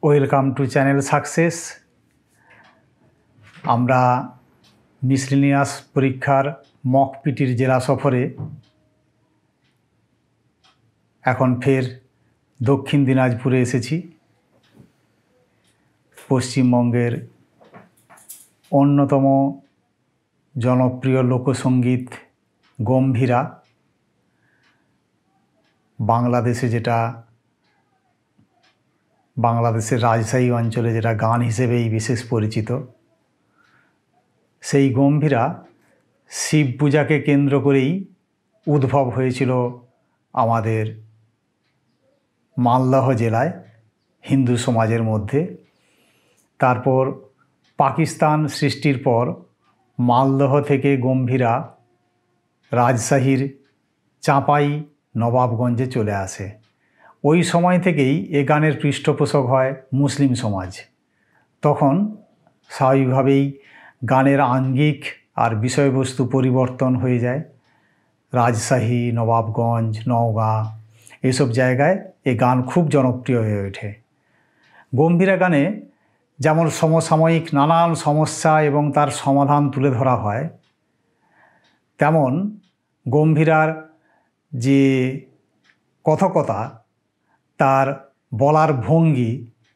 Welcome to channel success. আমরা miscellaneous পরীক্ষার mock পিটির জেলা সফরে এখন ফের দক্ষিণ দিনাজপুরে এসেছি। পশ্চিমবঙ্গের অন্যতম জনপ্রিয় লোকসঙ্গীত গম্ভীরা বাংলাদেশের রাজশাহী অঞ্চলে যেটা গান হিসেবেই বিশেষ পরিচিত, সেই গম্ভীরা শিব পূজাকে কেন্দ্র করেই উদ্ভব হয়েছিল আমাদের মালদহ জেলায় হিন্দু সমাজের মধ্যে। তারপর পাকিস্তান সৃষ্টির পর মালদহ থেকে গম্ভীরা রাজশাহীর চাঁপাই নবাবগঞ্জে চলে আসে। ওই সময় থেকেই এ গানের পৃষ্ঠপোষক হয় মুসলিম সমাজ। তখন স্বাভাবিকভাবেই গানের আঙ্গিক আর বিষয়বস্তু পরিবর্তন হয়ে যায়। রাজশাহী, নবাবগঞ্জ, নওগাঁ এসব জায়গায় এ গান খুব জনপ্রিয় হয়ে ওঠে। গম্ভীরা গানে যেমন সমসাময়িক নানান সমস্যা এবং তার সমাধান তুলে ধরা হয়, তেমন গম্ভীরার যে কথকতা, তার বলার ভঙ্গি,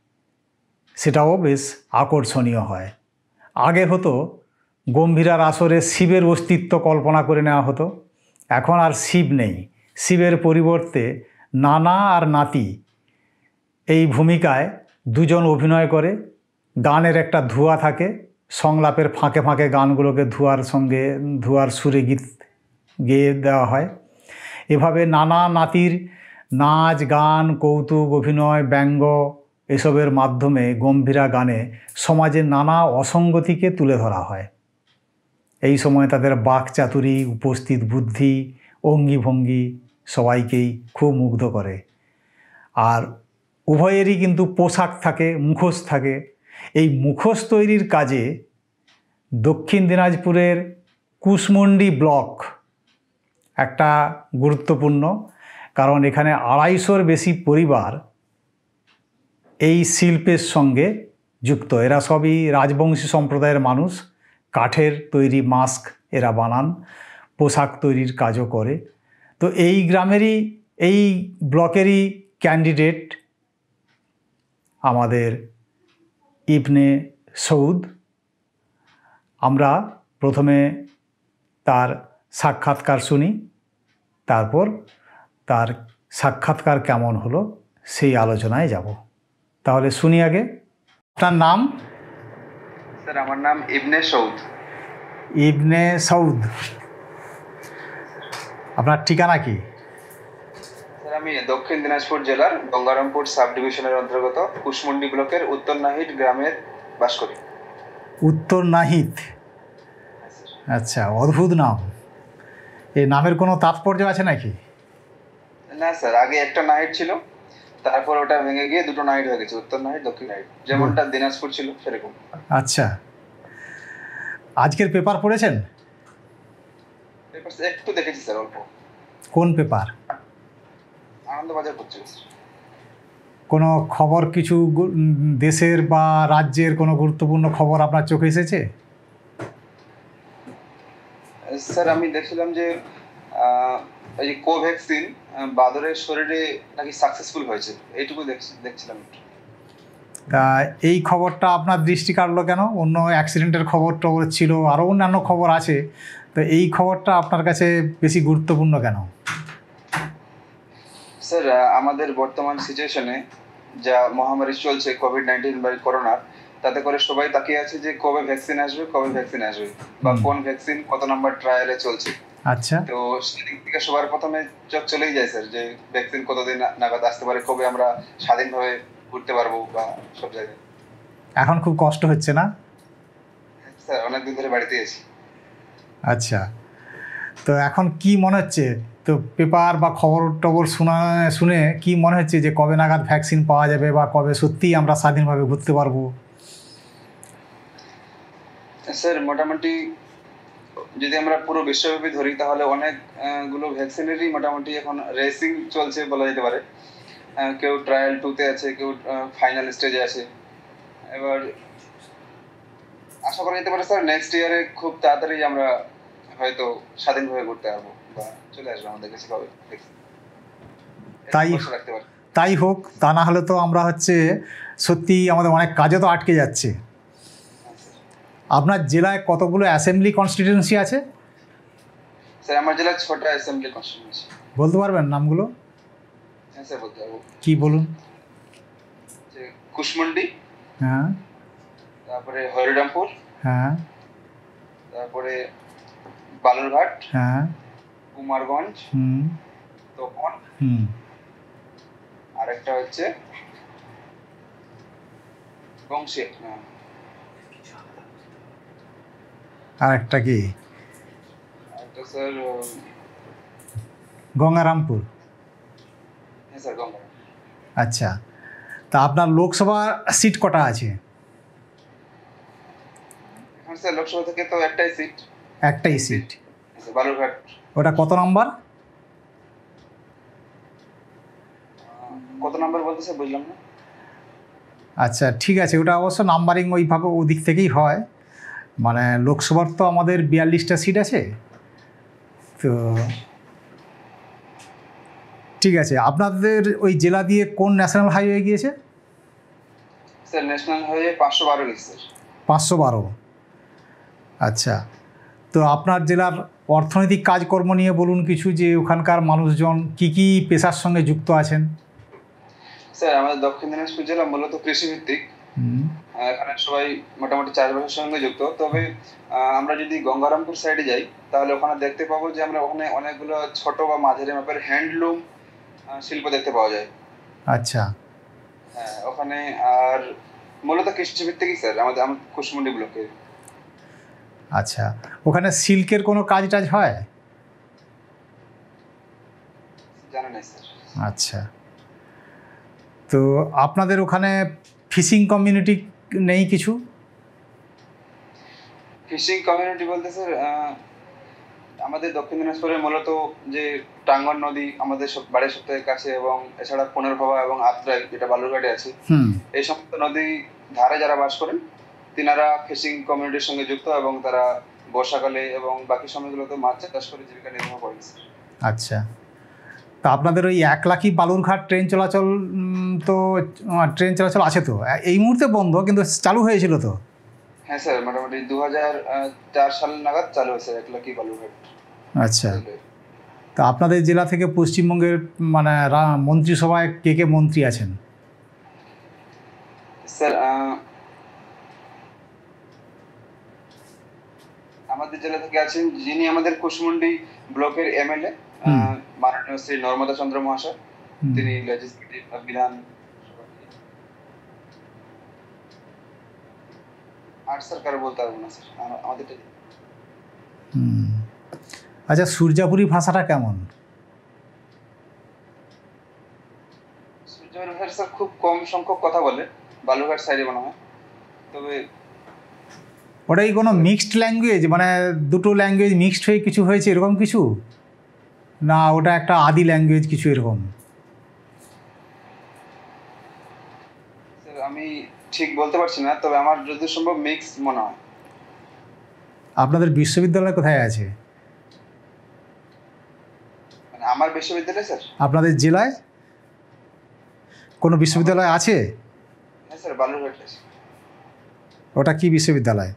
সেটাও বেশ আকর্ষণীয় হয়। আগে হতো গম্ভীরার আসরে শিবের অস্তিত্ব কল্পনা করে নেওয়া হতো, এখন আর শিব নেই। শিবের পরিবর্তে নানা আর নাতি এই ভূমিকায় দুজন অভিনয় করে। গানের একটা ধোঁয়া থাকে, সংলাপের ফাঁকে ফাঁকে গানগুলোকে ধোঁয়ার সুরে গীত গেয়ে দেওয়া হয়। এভাবে নানা নাতির নাচ, গান, কৌতুক, অভিনয়, ব্যঙ্গ এসবের মাধ্যমে গম্ভীরা গানে সমাজের নানা অসঙ্গতিকে তুলে ধরা হয়। এই সময় তাদের বাকচাতুরী, উপস্থিত বুদ্ধি, অঙ্গিভঙ্গি সবাইকেই খুব মুগ্ধ করে। আর উভয়েরই কিন্তু পোশাক থাকে, মুখোশ থাকে। এই মুখোশ তৈরির কাজে দক্ষিণ দিনাজপুরের কুশমন্ডি ব্লক একটা গুরুত্বপূর্ণ, কারণ এখানে 250-র বেশি পরিবার এই শিল্পের সঙ্গে যুক্ত। এরা সবই রাজবংশী সম্প্রদায়ের মানুষ। কাঠের তৈরি মাস্ক এরা বানান, পোশাক তৈরির কাজও করে। তো এই গ্রামেরই, এই ব্লকেরই ক্যান্ডিডেট আমাদের ইবনে সৌদ। আমরা প্রথমে তার সাক্ষাৎকার শুনি, তারপর তার সাক্ষাৎকার কেমন হলো সেই আলোচনায় যাব। তাহলে শুনি আগে। আপনার নাম? স্যার, আমার নাম ইবনে সৌদ। ইবনে সৌদ। আপনার ঠিকানা কি? স্যার, আমি দক্ষিণ দিনাজপুর জেলার গঙ্গারামপুর সাব ডিভিশনের অন্তর্গত কুশমন্ডি ব্লকের উত্তর নাহিদ গ্রামের বাস করি। উত্তর নাহিদ, আচ্ছা, অদ্ভুত নাম। এই নামের কোনো তাৎপর্য আছে নাকি? না স্যার, আগে একটা নাহিদ ছিল, তারপর ওটা ভেঙে গিয়ে দুটো নাহিদ হয়ে গেছে, উত্তর নাহিদ, দক্ষিণ নাহিদ, যেমনটা দিনাজপুর ছিল সেরকম। আচ্ছা, আজকের পেপার পড়েছেন? পেপার একটু দেখেছি স্যার, অল্প। কোন পেপার? আনন্দবাজার পত্রিকা। কোনো খবর, কিছু দেশের বা রাজ্যের কোনো গুরুত্বপূর্ণ খবর আপনার চোখে এসেছে? স্যার, আমি দেখছিলাম যে এই কোভ্যাক্সিন বাদরের শরীরে নাকি সাকসেসফুল হয়েছে, এইটুকু দেখছিলাম। তা এই খবরটা আপনার দৃষ্টি কাটলো কেন? অন্য অ্যাক্সিডেন্টের খবর ছিল, আরও অন্যান্য খবর আছে, তো এই খবরটা আপনার কাছে বেশি গুরুত্বপূর্ণ কেন? স্যার, আমাদের বর্তমান সিচুয়েশনে যা মহামারী চলছে কোভিড-19 বা করোনার, তাতে করে সবাই তাকিয়ে আছে যে কবে ভ্যাকসিন আসবে, বা কোন ভ্যাকসিন কত নাম্বার ট্রায়ালে চলছে। আচ্ছা, তো সেদিক থেকে সবার প্রথমে চোখ চলেই যায় স্যার যে ভ্যাকসিন কতদিন নাগাদ আসতে পারে, কবে আমরা স্বাধীনভাবে ঘুরতে পারবো বা সব জায়গায়। এখন খুব কষ্ট হচ্ছে না? স্যার, অনেকদিন ধরে বাড়িতে আছি। আচ্ছা, তো এখন কি মনে হচ্ছে, তো পেপার বা খবর টবর শুনে কি মনে হচ্ছে যে কবে নাগাদ ভ্যাকসিন পাওয়া যাবে বা কবে সত্যিই আমরা স্বাধীনভাবে ঘুরতে পারবো? স্যার, মোটামুটি যদি আমরা পুরো বিশ্বব্যাপী ধরি তাহলে অনেকগুলো ভ্যাকসিনেরই মোটামুটি এখন রেসিং চলছে বলা যেতে পারে। কেউ ট্রায়াল 2-তে আছে, কেউ ফাইনাল স্টেজে আছে। এবার আশা করা যেতে পারে স্যার নেক্সট ইয়ারে খুব তাড়াতাড়ি আমরা হয়তো স্বাধীনভাবে ঘুরতে পারবো বা চলে আসবে আমাদের কাছে কবে তাই রাখতে পারি। তাই হোক, তা না হলে তো আমরা সত্যি আমাদের অনেক কাজে তো আটকে যাচ্ছে। আপনার জেলায় কতগুলো অ্যাসেম্বলি কনস্টিটিউয়েন্সি আছে? স্যার আমার জেলায় 6টা অ্যাসেম্বলি কনস্টিটিউয়েন্সি। বলতে পারবেন নামগুলো? হ্যাঁ স্যার বলতে পারবো। কি বলুন? যে কুশমন্ডি, হ্যাঁ, তারপরে হরিরামপুর, হ্যাঁ, তারপরে বালুরঘাট, হ্যাঁ, কুমারগঞ্জ, হুম, তপন, হুম, আর একটা হচ্ছে বংশী। আর একটা কি? একটা স্যার গঙ্গারামপুর। হ্যাঁ স্যার গঙ্গা। আচ্ছা, তা আপনার লোকসভা সিট কটা আছে? এখন স্যার লোকসভা থেকে তো একটাই সিট। একটাই সিট। বালুরঘাট। ওটা কত নম্বর? কত নাম্বার বলতে স্যার বুঝলাম না। আচ্ছা ঠিক আছে, ওটা অবশ্য নাম্বারিং ওইভাবে ওদিক থেকেই হয়। মানে লোকসভার তো আমাদের 42টা সিট আছে, তো ঠিক আছে। আপনাদের ওই জেলা দিয়ে কোন ন্যাশনাল হাইওয়ে গিয়েছে? স্যার ন্যাশনাল হাইওয়ে 512 গেছে স্যার। 512। আচ্ছা, তো আপনার জেলার অর্থনৈতিক কাজকর্ম নিয়ে বলুন কিছু, যে ওখানকার মানুষজন কি কি পেশার সঙ্গে যুক্ত আছেন? স্যার আমাদের দক্ষিণ দিনাজপুর জেলা মূলত কৃষিভিত্তিক। এখানে সবাই মোটামুটি চাষবাসের সঙ্গে যুক্ত। তবে আমরা যদি গঙ্গারামপুর সাইডে যাই তাহলে ওখানে দেখতে পাবো যে আমরা ওখানে অনেকগুলো ছোট বা মাঝারি মাপের হ্যান্ডলুম শিল্প দেখতে পাওয়া যায়। আচ্ছা, হ্যাঁ ওখানে আর মূলত কৃষিভিত্তিকই স্যার আমাদের কুশমন্ডি ব্লকে। আচ্ছা, ওখানে সিল্কের কোনো কাজ টাজ হয়? জানা নেই স্যার। আচ্ছা, তো আপনাদের ওখানে ফিশিং কমিউনিটি নেই কিছু? ফিশিং কমিউনিটি বলতে স্যার আমাদের দক্ষিণ দিনাজপুরের মূলত যে টাঙ্গন নদী আমাদের বাড়ির সবথেকে কাছে, এবং এছাড়া পুনর্ভবা এবং আত্রাই যেটা বালুরঘাটে আছে, এই সমস্ত নদী ধারে যারা বাস করেন তিনারা ফিশিং কমিউনিটির সঙ্গে যুক্ত, এবং তারা বর্ষাকালে এবং বাকি সময়গুলোতে মাছ চাষ করে জীবিকা নির্বাহ করেন। আচ্ছা, তা আপনাদের ওই 1 লাখি বালুরঘাট ট্রেন চলাচল তো ট্রেন চলাচল আছে তো, এই মুহূর্তে বন্ধ, কিন্তু চালু হয়েছিল তো? হ্যাঁ স্যার মোটামুটি 2004 সাল নাগাদ চালু হয়েছে 1 লাখি বালুরঘাট। আচ্ছা, তা আপনাদের জেলা থেকে পশ্চিমবঙ্গের মানে মন্ত্রিসভায় কে কে মন্ত্রী আছেন? স্যার আমাদের জেলা থেকে আছেন যিনি আমাদের কুশমন্ডি ব্লকের এমএলএ মাননীয় শ্রী নর্মদা চন্দ্র মহাশয়। তিনি লেজিসলেটিভ বিধান আর সরকার বলতে পারবো না স্যার আমাদের। আচ্ছা, সূর্যাপুরী ভাষাটা কেমন? সূর্যাপুরী ভাষা স্যার খুব কম সংখ্যক কথা বলে বালুরঘাট সাইডে মনে হয়। তবে ওটাই কোনো মিক্সড ল্যাঙ্গুয়েজ, মানে দুটো ল্যাঙ্গুয়েজ মিক্সড হয়ে কিছু হয়েছে এরকম কিছু, না ওটা একটা আদি ল্যাঙ্গুয়েজ কিছু এরকম? স্যার আমি ঠিক বলতে পারছি না, তবে আমার যদি সম্ভব মিক্স মনে হয়। আপনাদের বিশ্ববিদ্যালয় কোথায় আছে? মানে আমার বিশ্ববিদ্যালয় স্যার? আপনাদের জেলায় কোনো বিশ্ববিদ্যালয় আছে? হ্যাঁ স্যার বালুরঘাটে আছে। ওটা কি বিশ্ববিদ্যালয়?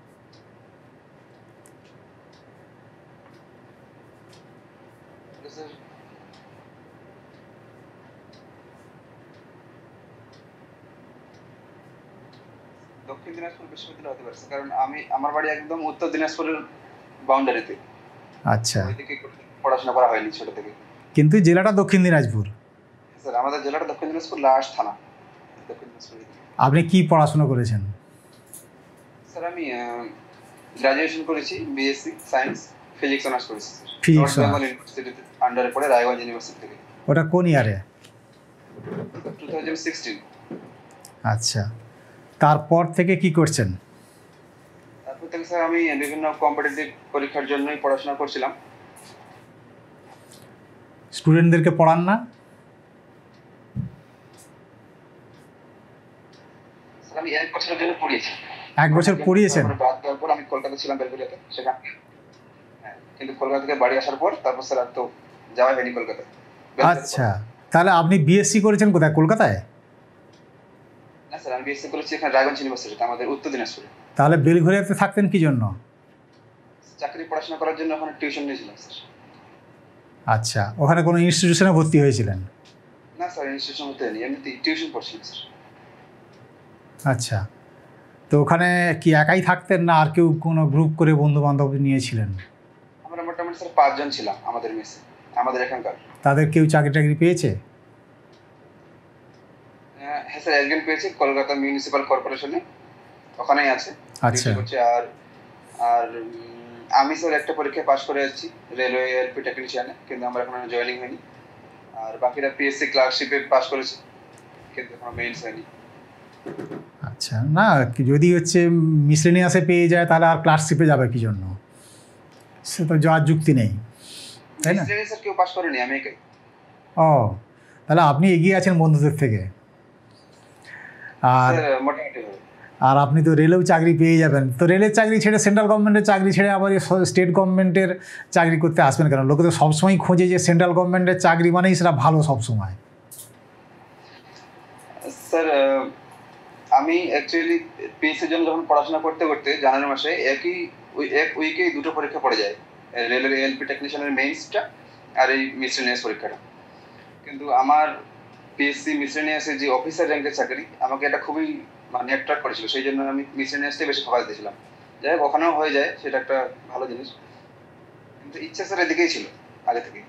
দক্ষিণ দিনাজপুর বিশ্ববিদ্যালয় হতে পারে, কারণ আমার বাড়ি একদম উত্তর দিনাজপুরের বাউন্ডারিতে। আচ্ছা, ওইদিকে পড়াশোনা করা হয়নি ছোট থেকে। কিন্তু জেলাটা দক্ষিণ দিনাজপুর? স্যার আমাদের জেলাটা দক্ষিণ দিনাজপুর লাস্ট থানা। দক্ষিণ দিনাজপুর। আপনি কি পড়াশোনা করেছেন? স্যার আমি গ্রাজুয়েশন করেছি বিএসসি সায়েন্স ফিজিক্স অনার্স করেছি স্যার। ফিজিক্স বেঙ্গল ইউনিভার্সিটিতে আন্ডারে পড়ে রায়গঞ্জ ইউনিভার্সিটি থেকে। ওটা কোন ইয়ারে? 2016। আচ্ছা, তারপর থেকে কি করছেন? তারপর থেকে স্যার আমি বিভিন্ন কম্পিটিটিভ পরীক্ষার জন্যই পড়াশোনা করছিলাম। স্টুডেন্টদেরকে পড়ান না? স্যার আমি 1 বছরের জন্য পড়িয়েছি। 1 বছর পড়িয়েছেন? তারপরে বাদ দেওয়ার পর আমি কলকাতা ছিলাম বেলঘরিয়াতে, সেখানে হ্যাঁ, কিন্তু কলকাতা থেকে বাড়ি আসার পর তারপর স্যার আর তো যাওয়া হয়নি কলকাতায়। বেলঘরিয়াতে আচ্ছা, তাহলে আপনি বিএসসি করেছেন কোথায়, কলকাতায়? না স্যার, আমি বিএসসি করেছি এখানে রায়গঞ্জ ইউনিভার্সিটিতে, আমাদের উত্তর দিনাজপুরে। তাহলে বেলঘরিয়াতে থাকতেন কি জন্য? চাকরি পড়াশোনা করার জন্য ওখানে টিউশন নিয়েছিলাম স্যার। আচ্ছা, ওখানে কোনো ইনস্টিটিউশনে ভর্তি হয়েছিলেন? না স্যার, ইনস্টিটিউশন হতে হয়নি, এমনিতেই টিউশন পড়ছিলাম স্যার। আচ্ছা, তো ওখানে কি একাই থাকতেন না আর কেউ কোনো গ্রুপ করে বন্ধু বান্ধব নিয়েছিলেন? আমরা মোটামুটি স্যার 5 জন ছিলাম আমাদের মেসে, আমাদের এখানকার। তাদের কেউ চাকরি টাকরি পেয়েছে? হ্যাঁ স্যার, একজন পেয়েছি কলকাতা মিউনিসিপাল কর্পোরেশনে, ওখানেই আছে, আচ্ছা। ডিউটি করছে। আর আর আমি স্যার একটা পরীক্ষায় পাশ করে যাচ্ছি রেলওয়ে এলপি টেকনিশিয়ানে, কিন্তু আমার এখনো জয়েনিং হয়নি। আর বাকিরা পিএসসি ক্লার্কশিপে পাশ করেছে, কিন্তু এখনো মেইনস হয়নি। আচ্ছা, না যদি হচ্ছে মিসলেনিয়াসে পেয়ে যায় তাহলে আর ক্লার্কশিপে যাবে কি জন্য? সে তো যাওয়ার যুক্তি নেই, তাই না? মিসলেনিয়াস স্যার কেউ পাশ করেনি, আমি একাই। ও, তাহলে আপনি এগিয়ে আছেন বন্ধুদের থেকে। আর স্যার মোটামুটি ভাবে। আর আপনি তো রেলেও চাকরি পেয়ে যাবেন, তো রেলের চাকরি ছেড়ে সেন্ট্রাল গভর্নমেন্টের চাকরি ছেড়ে আবার স্টেট গভর্নমেন্টের চাকরি করতে আসবেন কেন? লোকে তো সবসময় খোঁজে যে সেন্ট্রাল গভর্নমেন্টের চাকরি মানেই সেটা ভালো সবসময়। স্যার আমি অ্যাকচুয়ালি পিএসসির জন্য যখন পড়াশোনা করতে করতে জানুয়ারি মাসে এক উইকেই দুটো পরীক্ষা পড়ে যায়, রেলের এলপি টেকনিশিয়ানের মেইনসটা আর এই মিসলেনিয়াস পরীক্ষাটা। কিন্তু আমার পিএসসি মিসলেনিয়াসের যে অফিসার র্যাঙ্কের চাকরি, আমাকে এটা খুবই মানে অ্যাট্রাক্ট করেছিল, সেই জন্য আমি মিসলেনিয়াসটাই বেশি ফোকাস দিয়েছিলাম। যাই হোক, ওখানেও হয়ে যায়, সেটা একটা ভালো জিনিস, কিন্তু ইচ্ছা স্যার এদিকেই ছিল আগে থেকে।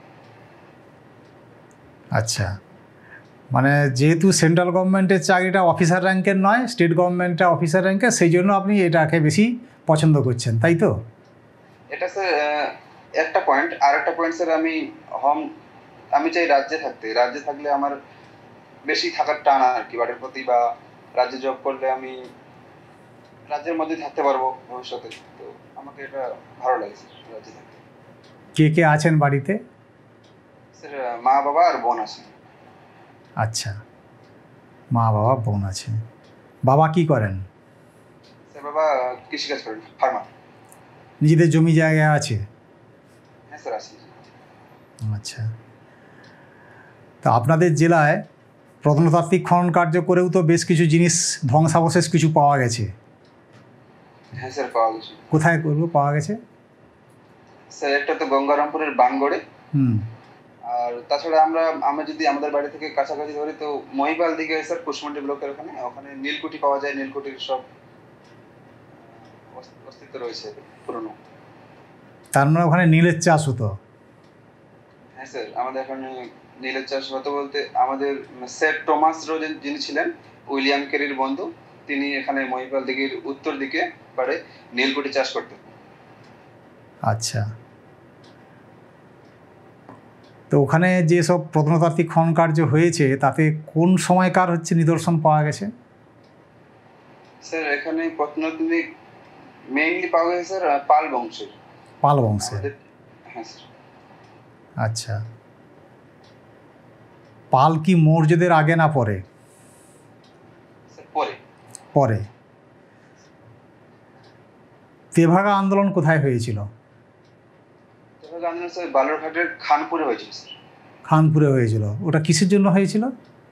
আচ্ছা, মানে যেহেতু সেন্ট্রাল গভর্নমেন্টের চাকরিটা অফিসার র্যাঙ্কের নয়, স্টেট গভর্নমেন্টটা অফিসার র্যাঙ্কের, সেই জন্য আপনি এটাকে বেশি পছন্দ করছেন, তাই তো? এটা স্যার একটা পয়েন্ট। আর একটা পয়েন্ট স্যার, আমি চাই রাজ্যে থাকলে আমার বেশি থাকার টান আর কি বাড়ির প্রতি, বা রাজ্যে জব করলে আমি রাজ্যের মধ্যে থাকতে পারবো ভবিষ্যতে। তো আমাকে এটা ভালো লাগে স্যার, রাজ্যে থাকতে। কে কে আছেন বাড়িতে? স্যার মা বাবা আর বোন আছে। আচ্ছা, মা বাবা বোন আছে। বাবা কি করেন? স্যার বাবা কৃষিকাজ করেন, ফার্মার। নিজেদের জমি জায়গা আছে? হ্যাঁ স্যার আছে। আচ্ছা, তো আপনাদের জেলায় প্রত্নতাত্ত্বিক খনন কার্য করেও তো বেশ কিছু জিনিস, ধ্বংসাবশেষ কিছু পাওয়া গেছে। হ্যাঁ স্যার, পাওয়া গেছে। কোথায় করবো পাওয়া গেছে? স্যার একটা তো গঙ্গারামপুরের বানগড়ে, হুম। আর তাছাড়া আমরা যদি আমাদের বাড়ি থেকে কাছাকাছি ধরি তো মহিপাল দিকে স্যার, কুশমন্ডি ব্লকের ওখানে নীলকুঠি পাওয়া যায়, নীলকুঠির সব অস্তিত্ব রয়েছে পুরনো। তার মানে ওখানে নীলের চাষ হতো? হ্যাঁ স্যার, আমাদের এখানে নীলের চাষ হতো বলতে, আমাদের স্যার টমাস রো যিনি ছিলেন উইলিয়াম কেরির বন্ধু, তিনি এখানে মহিপাল দিঘির উত্তর দিকে পারে নীলকুঠি চাষ করতেন। আচ্ছা, তো ওখানে যেসব প্রত্নতাত্ত্বিক খনন কার্য হয়েছে তাতে কোন সময়কার হচ্ছে নিদর্শন পাওয়া গেছে? স্যার এখানে প্রত্নতাত্ত্বিক মেইনলি পাওয়া গেছে স্যার পাল বংশের। পাল বংশে? হ্যাঁ স্যার। আচ্ছা, পাল কি মৌর্যদের আগে না পরে? স্যার পরে। পরে। তেভাগা আন্দোলন কোথায় হয়েছিল? তেভাগা আন্দোলন স্যার বালুরঘাটের খানপুরে হয়েছিল স্যার। খানপুরে হয়েছিল। ওটা কিসের জন্য হয়েছিল?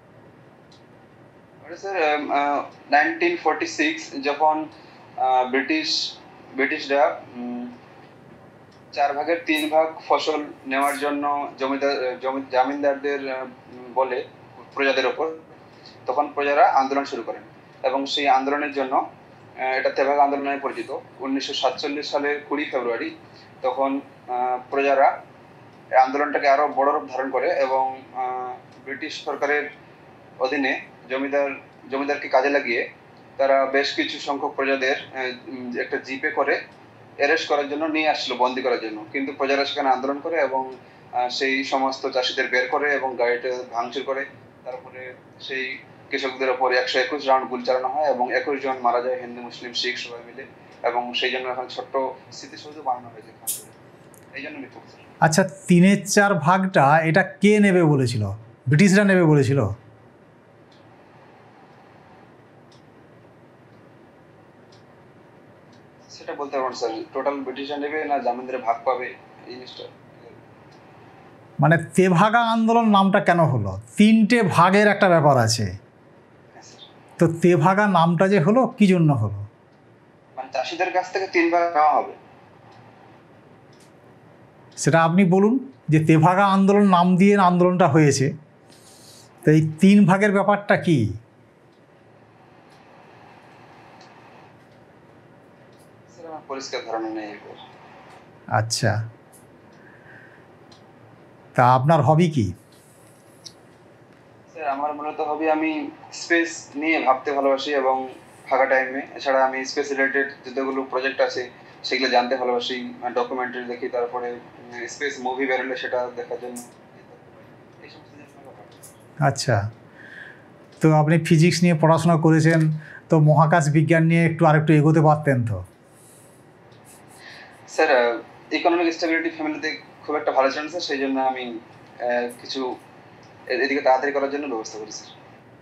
ওটা স্যার 1946 যখন ব্রিটিশরা 4 ভাগের 3 ভাগ ফসল নেওয়ার জন্য জামিনদারদের বলে প্রজাদের ওপর, তখন প্রজারা আন্দোলন শুরু করেন, এবং সেই আন্দোলনের জন্য এটা তেভাগা আন্দোলন নামে পরিচিত। 1947 সালের 20 ফেব্রুয়ারি তখন প্রজারা এই আন্দোলনটাকে আরো বড় রূপ ধারণ করে, এবং ব্রিটিশ সরকারের অধীনে জমিদারকে কাজে লাগিয়ে তারা বেশ কিছু সংখ্যক প্রজাদের একটা জিপে করে অ্যারেস্ট করার জন্য নিয়ে আসছিল, বন্দি করার জন্য। কিন্তু প্রজারা সেখানে আন্দোলন করে এবং সেই সমস্ত চাষিদের বের করে এবং গাড়িটা ভাঙচুর করে। তারপরে সেই কৃষকদের ওপর 121 রাউন্ড গুলি চালানো হয় এবং 21 জন মারা যায়, হিন্দু মুসলিম শিখ সবাই মিলে। এবং সেই জন্য এখন ছোট্ট স্মৃতিসৌধ বানানো হয়েছে খানপুরে, এই জন্য বিক্ষোভ। আচ্ছা, 3/4 ভাগটা এটা কে নেবে বলেছিল? ব্রিটিশরা নেবে বলেছিল? সেটা বলতে পারবো না স্যার, টোটাল ডিসিশন নেবে না জামিনদারে ভাগ পাবে এই জিনিসটা। মানে তেভাগা আন্দোলন নামটা কেন হলো? তিনটে ভাগের একটা ব্যাপার আছে, হ্যাঁ স্যার, তো তেভাগা নামটা যে হলো কি জন্য হলো? মানে চাষিদের কাছ থেকে 3 ভাগ নেওয়া হবে। সেটা আপনি বলুন, যে তেভাগা আন্দোলন নাম দিয়ে আন্দোলনটা হয়েছে, তো এই 3 ভাগের ব্যাপারটা কি? স্যার আমার পরিষ্কার ধারণা নেই এরপর। আচ্ছা, তা আপনার হবি কি? স্যার আমার মূলত হবি, আমি স্পেস নিয়ে ভাবতে ভালোবাসি এবং ফাঁকা টাইমে, এছাড়া আমি স্পেস রিলেটেড যতগুলো প্রজেক্ট আছে সেগুলো জানতে ভালোবাসি, ডকুমেন্টারি দেখি, তারপরে স্পেস মুভি বেরোলে সেটা দেখার জন্য এই সমস্ত জিনিস আমার ভালো লাগে। আচ্ছা, তো আপনি ফিজিক্স নিয়ে পড়াশোনা করেছেন, তো মহাকাশ বিজ্ঞান নিয়ে একটু আরেকটু এগোতে পারতেন তো। স্যার ইকোনমিক স্টেবিলিটি ফ্যামিলিতে খুব একটা ভালো ছিল না স্যার, সেই জন্য আমি কিছু এদিকে তাড়াতাড়ি করার জন্য ব্যবস্থা করি স্যার।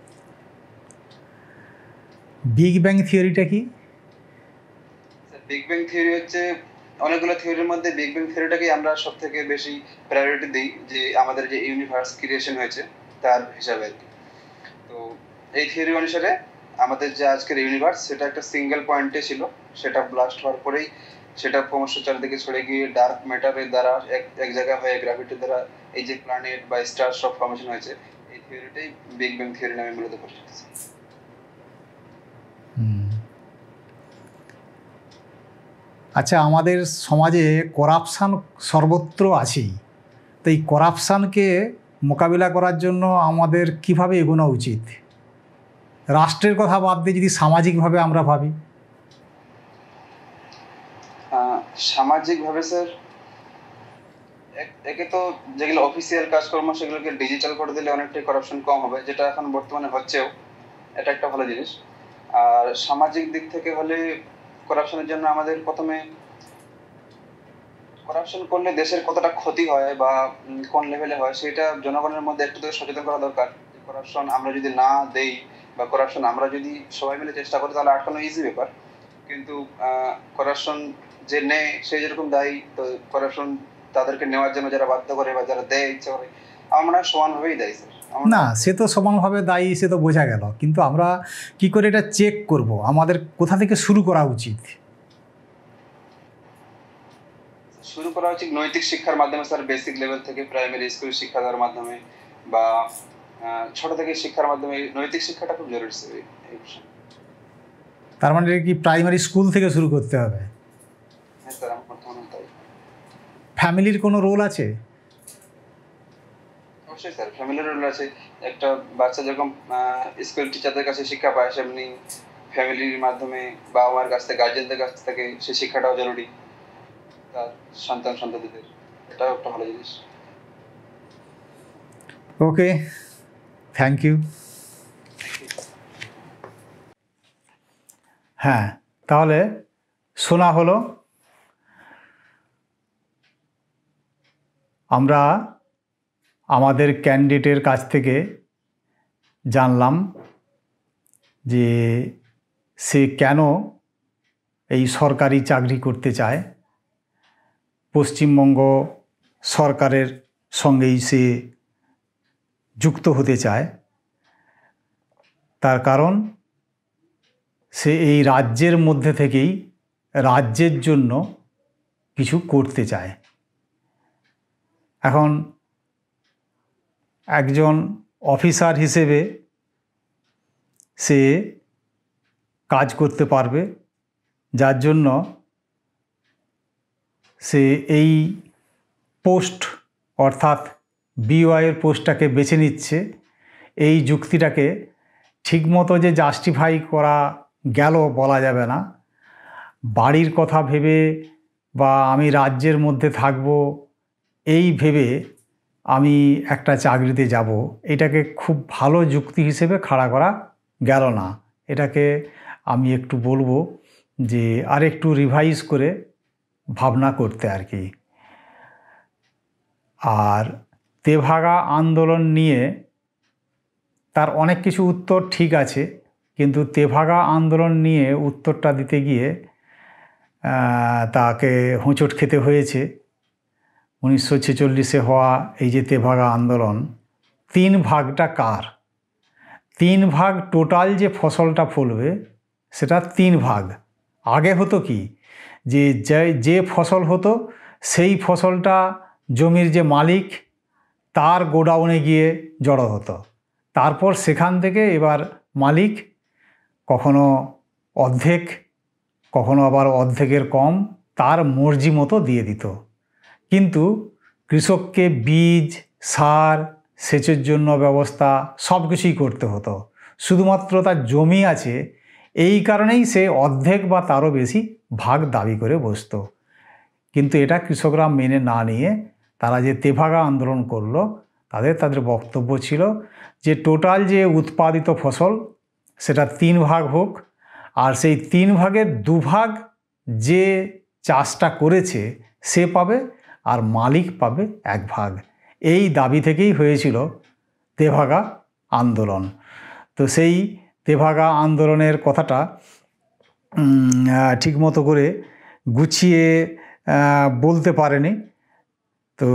বিগ ব্যাং থিওরিটা কি? স্যার বিগ ব্যাং থিওরি হচ্ছে, অনেকগুলো থিওরির মধ্যে বিগ ব্যাং থিওরিটাকেই আমরা সব থেকে বেশি প্রায়োরিটি দিই, যে আমাদের যে ইউনিভার্স ক্রিয়েশন হয়েছে তার হিসাবে আর কি। তো এই থিওরি অনুসারে আমাদের যে আজকের ইউনিভার্স সেটা একটা সিঙ্গেল পয়েন্টে ছিল, সেটা ব্লাস্ট হওয়ার পরেই সেটা ক্রমশ চারিদিকে ছড়ে গিয়ে ডার্ক ম্যাটারের দ্বারা এক জায়গায় হয়ে গ্র্যাভিটির দ্বারা এই যে প্ল্যানেট বা স্টার সব ফর্মেশন হয়েছে, এই থিওরিটাই বিগ ব্যাং থিওরি নামে মূলত পরিচিত। আচ্ছা, আমাদের সমাজে করাপশান সর্বত্র আছেই, তো এই করাপশানকে মোকাবিলা করার জন্য আমাদের কিভাবে এগোনো উচিত? রাষ্ট্রের কথা বাদ দিয়ে যদি সামাজিকভাবে আমরা ভাবি। সামাজিকভাবে স্যার, একে তো যেগুলো অফিসিয়াল কাজকর্ম সেগুলোকে ডিজিটাল করে দিলে অনেকটাই করাপশন কম হবে, যেটা এখন বর্তমানে হচ্ছেও, এটা একটা ভালো জিনিস। আর সামাজিক দিক থেকে হলে করাপশনের জন্য আমাদের প্রথমে, করাপশন করলে দেশের কতটা ক্ষতি হয় বা কোন লেভেলে হয় সেটা জনগণের মধ্যে একটু তো সচেতন করা দরকার। করাপশন আমরা যদি না দেই বা করাপশন আমরা যদি সবাই মিলে চেষ্টা করি তাহলে আটকানো ইজি ব্যাপার, কিন্তু করাপশন যে নেয় সে যেরকম দায়ী, তো করাপশন তাদেরকে নেওয়ার জন্য যারা বাধ্য করে বা যারা দেয় ইচ্ছা করে, আমার মনে হয় সমানভাবেই দায়ী স্যার। না, সে তো সমানভাবে দায়ী, সে তো বোঝা গেল, কিন্তু আমরা কি করে এটা চেক করব? আমাদের কোথা থেকে শুরু করা উচিত? শুরু করা উচিত নৈতিক শিক্ষার মাধ্যমে স্যার, বেসিক লেভেল থেকে প্রাইমারি স্কুল শিক্ষা দেওয়ার মাধ্যমে বা ছোট থেকে শিক্ষার মাধ্যমে নৈতিক শিক্ষাটা খুব জরুরি স্যার এই বিষয়ে। তার মানে কি প্রাইমারি স্কুল থেকে শুরু করতে হবে? হ্যাঁ স্যার, আমার বর্তমানে তাই। ফ্যামিলির কোনো রোল আছে? অবশ্যই স্যার, ফ্যামিলির রোল আছে। একটা বাচ্চা যেরকম স্কুল টিচারদের কাছে শিক্ষা পায়, সেমনি ফ্যামিলির মাধ্যমে বাবা মার কাছ থেকে, গার্জেনদের কাছ থেকে সেই শিক্ষাটাও জরুরি তার সন্তান সন্ততিদের। এটাও একটা ভালো জিনিস। Okay, thank you. হ্যাঁ, তাহলে শোনা হলো, আমরা আমাদের ক্যান্ডিডেটের কাছ থেকে জানলাম যে সে কেন এই সরকারি চাকরি করতে চায়, পশ্চিমবঙ্গ সরকারের সঙ্গেই সে যুক্ত হতে চায়। তার কারণ সে এই রাজ্যের মধ্যে থেকেই রাজ্যের জন্য কিছু করতে চায়। এখন একজন অফিসার হিসেবে সে কাজ করতে পারবে, যার জন্য সে এই পোস্ট অর্থাৎ বিওয়াইয়ের পোস্টটাকে বেছে নিচ্ছে। এই যুক্তিটাকে ঠিকমতো যে জাস্টিফাই করা গেল বলা যাবে না। বাড়ির কথা ভেবে বা আমি রাজ্যের মধ্যে থাকব এই ভেবে আমি একটা চাকরিতে যাব, এটাকে খুব ভালো যুক্তি হিসেবে খাড়া করা গেল না। এটাকে আমি একটু বলবো যে আর একটু রিভাইজ করে ভাবনা করতে আর কি। আর তেভাগা আন্দোলন নিয়ে তার অনেক কিছু উত্তর ঠিক আছে, কিন্তু তেভাগা আন্দোলন নিয়ে উত্তরটা দিতে গিয়ে তাকে হোঁচট খেতে হয়েছে। 1946-এ হওয়া এই যে তেভাগা আন্দোলন, 3 ভাগটা কার? 3 ভাগ টোটাল যে ফসলটা ফলবে সেটা 3 ভাগ। আগে হতো কি, যে ফসল হতো সেই ফসলটা জমির যে মালিক তার গোডাউনে গিয়ে জড়ো হতো। তারপর সেখান থেকে এবার মালিক কখনো অর্ধেক, কখনো আবার অর্ধেকের কম তার মর্জি মতো দিয়ে দিত। কিন্তু কৃষককে বীজ, সার, সেচের জন্য ব্যবস্থা সব কিছুই করতে হতো। শুধুমাত্র তার জমি আছে এই কারণেই সে অর্ধেক বা তারও বেশি ভাগ দাবি করে বসত। কিন্তু এটা কৃষকরা মেনে না নিয়ে তারা যে তেভাগা আন্দোলন করলো, তাদের বক্তব্য ছিল যে টোটাল যে উৎপাদিত ফসল সেটা 3 ভাগ হোক, আর সেই 3 ভাগের 2 ভাগ যে চাষটা করেছে সে পাবে, আর মালিক পাবে 1 ভাগ। এই দাবি থেকেই হয়েছিল তেভাগা আন্দোলন। তো সেই তেভাগা আন্দোলনের কথাটা ঠিকমতো করে গুছিয়ে বলতে পারেনি। তো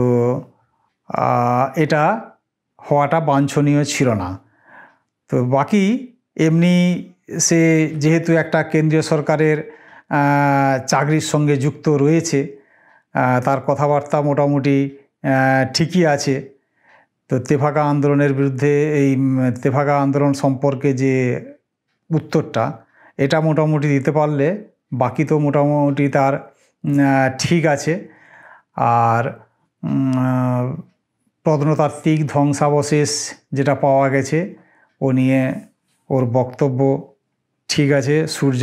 এটা হওয়াটা বাঞ্ছনীয় ছিল না। তো বাকি এমনি সে যেহেতু একটা কেন্দ্রীয় সরকারের চাকরির সঙ্গে যুক্ত রয়েছে, তার কথাবার্তা মোটামুটি ঠিকই আছে। তো তেভাগা আন্দোলনের বিরুদ্ধে এই তেভাগা আন্দোলন সম্পর্কে যে উত্তরটা এটা মোটামুটি দিতে পারলে বাকি তো মোটামুটি তার ঠিক আছে। আর প্রত্নতাত্ত্বিক ধ্বংসাবশেষ যেটা পাওয়া গেছে ও নিয়ে ওর বক্তব্য ঠিক আছে।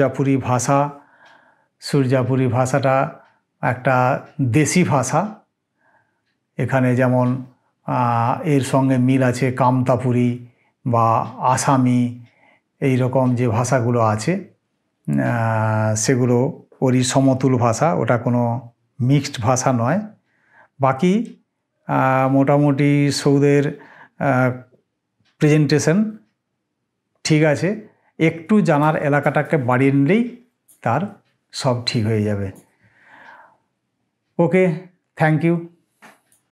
সূর্যাপুরী ভাষাটা একটা দেশি ভাষা। এখানে যেমন এর সঙ্গে মিল আছে কামতাপুরী বা আসামি, এই রকম যে ভাষাগুলো আছে সেগুলো ওরই সমতুল ভাষা, ওটা কোনো মিক্সড ভাষা নয়। বাকি মোটামুটি সৌদের প্রেজেন্টেশন ঠিক আছে। একটু জানার এলাকাটাকে বাড়িয়ে নিলেই তার সব ঠিক হয়ে যাবে। Okay, thank you.